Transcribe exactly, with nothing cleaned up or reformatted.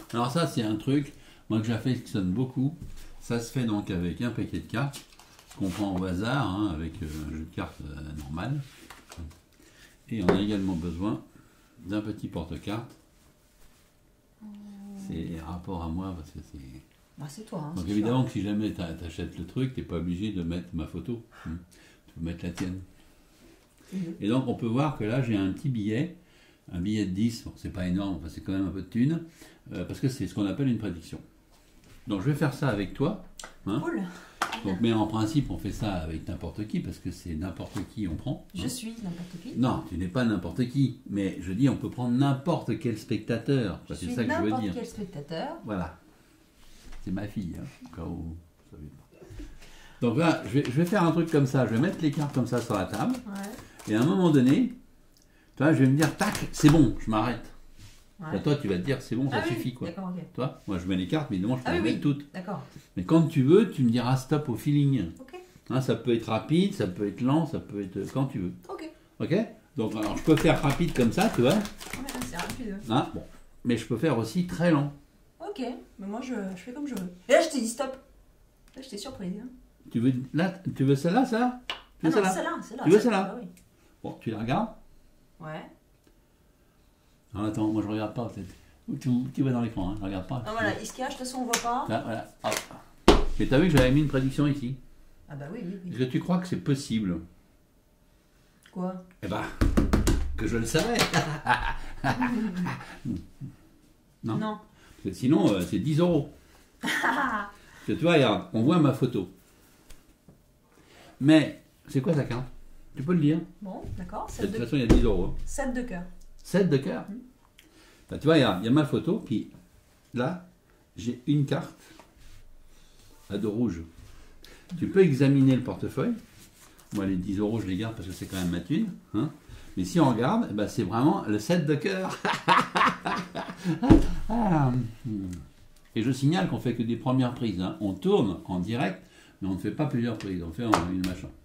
Alors ça, c'est un truc, moi que j'affectionne beaucoup. Ça se fait donc avec un paquet de cartes, qu'on prend au hasard, hein, avec euh, un jeu de cartes euh, normal. Et on a également besoin d'un petit porte-cartes. C'est rapport à moi, parce que c'est... Bah, c'est toi. Hein, donc évidemment que si jamais tu achètes le truc, tu n'es pas obligé de mettre ma photo. Tu peux mettre la tienne. Mmh. Et donc on peut voir que là, j'ai un petit billet. Un billet de dix, bon, c'est pas énorme, enfin, c'est quand même un peu de thune, euh, parce que c'est ce qu'on appelle une prédiction. Donc je vais faire ça avec toi. Hein. Cool. Donc, mais en principe, on fait ça avec n'importe qui, parce que c'est n'importe qui on prend. Je hein. suis n'importe qui. Non, tu n'es pas n'importe qui, mais je dis on peut prendre n'importe quel spectateur. Je c'est suis ça que je veux dire. n'importe quel spectateur. Voilà. C'est ma fille, hein, au cas où vous ne savez pas. Donc là, je vais, je vais faire un truc comme ça, je vais mettre les cartes comme ça sur la table, ouais. Et à un moment donné, toi, je vais me dire, tac, c'est bon, je m'arrête. Ouais. Là, toi, tu vas te dire, c'est bon, ça ah, suffit, oui. quoi. Okay. Toi, moi, je mets les cartes, mais évidemment, je peux ah, les oui, mettre oui. toutes. D'accord. Mais quand tu veux, tu me diras stop au feeling. Ok. Hein, ça peut être rapide, ça peut être lent, ça peut être quand tu veux. Ok. Ok. Donc, alors, je peux faire rapide comme ça, tu vois. Ouais, c'est rapide. Hein, bon. Mais je peux faire aussi très lent. Ok. Mais moi, je, je fais comme je veux. Et là, je t'ai dit stop. Là, je t'ai surprise. Hein. Tu veux, là, tu veux celle-là, ça tu veux ah non, celle-là celle-là, celle-là. Tu veux celle-là ah, oui. Bon, tu la regardes. Ouais. Non, attends, moi je regarde pas peut-être. Tu, tu vas dans l'écran, hein, je regarde pas. Ah voilà, il se cache, de toute façon on voit pas. Là, voilà. Hop. Mais t'as vu que j'avais mis une prédiction ici. Ah bah oui, oui, oui. Est-ce que tu crois que c'est possible? Quoi? Eh ben, que je le savais. non. Non. Parce que sinon, euh, c'est dix euros. Parce que tu vois, regarde, on voit ma photo. Mais, c'est quoi ta carte? Tu peux le dire? Bon, d'accord. De toute façon, il y a dix euros. Hein. sept de cœur. sept de cœur. Mmh. Ben, tu vois, il y, a, il y a ma photo, puis là, j'ai une carte à dos rouge. Mmh. Tu peux examiner le portefeuille. Moi, les dix euros, je les garde parce que c'est quand même ma thune. Hein. Mais si on regarde, eh ben, c'est vraiment le sept de cœur. ah. Et je signale qu'on fait que des premières prises. Hein. On tourne en direct, mais on ne fait pas plusieurs prises. On fait en une machin.